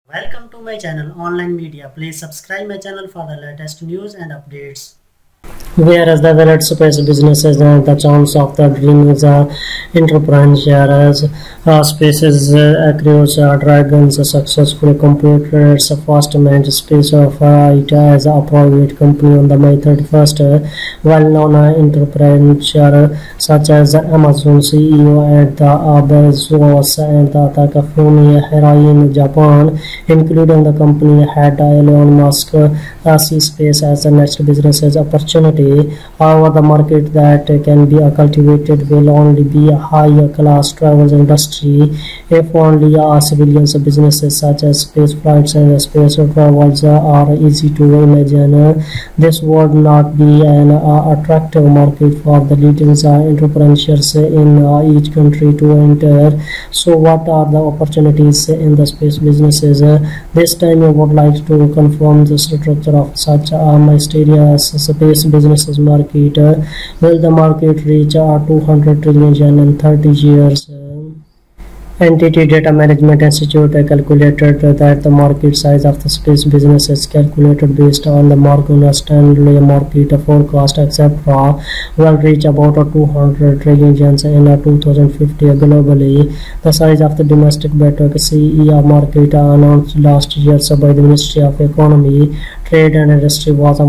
Welcome to my channel Online Media. Please subscribe my channel for the latest news and updates. Whereas the valid space businesses and the chance of the dreams entrepreneurs spaces across dragons successfully completed its first managed space of it as a private company on the May 31st. Well-known entrepreneurs such as Amazon CEO and the Bezos and the Takafumi Hirai in Japan, including the company head Elon Musk, see space as the next business opportunity. However, the market that can be cultivated will only be a high-class travel industry if only civilian businesses such as space flights and space travels are easy to imagine. This would not be an attractive market for the leading entrepreneurs in each country to enter. So, what are the opportunities in the space businesses? This time, I would like to confirm the structure of such a mysterious space businesses market. Will the market reach 200 trillion yen in 30 years? Entity Data Management Institute calculated that the market size of the space business is calculated based on the Morgan Stanley market forecast, etc., will reach about 200 trillion yen in 2050 globally. The size of the domestic battery CE market announced last year by the Ministry of Economy, Trade and Industry was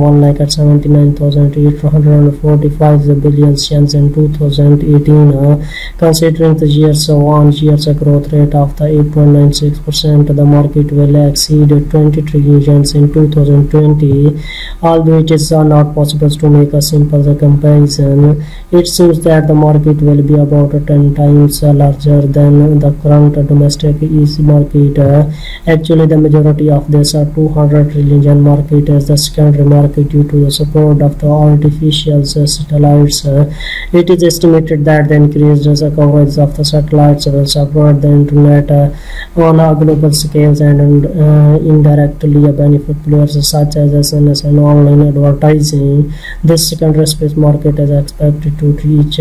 1,79,845 billion yen in 2018. Considering the year-on-year growth rate of the 8.96%, the market will exceed 20 trillion yen in 2020. Although it is not possible to make a simple comparison, it seems that the market will be about 10 times larger than the current domestic EC market. Actually, the majority of this 200 trillion yen market is the secondary market due to the support of the artificial satellites. It is estimated that the increased coverage of the satellites will support the internet on a global scale and indirectly benefit players such as SNS and online advertising. This secondary space market is expected to reach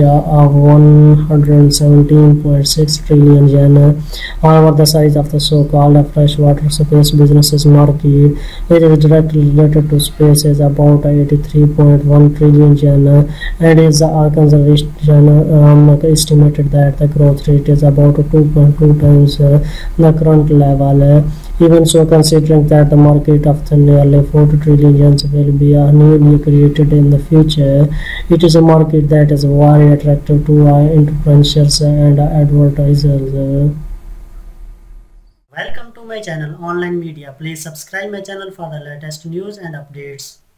117.6 trillion yen. However, the size of the so-called freshwater space businesses market, which is directly related to space, is about 83.1 trillion yen, and is conservation estimated that the growth rate is about 2.2 times the current level. Even so, considering that the market of the nearly 40 trillion yen will be newly created in the future, it is a market that is very attractive to entrepreneurs and advertisers. Welcome to my channel Online Media. Please subscribe my channel for the latest news and updates.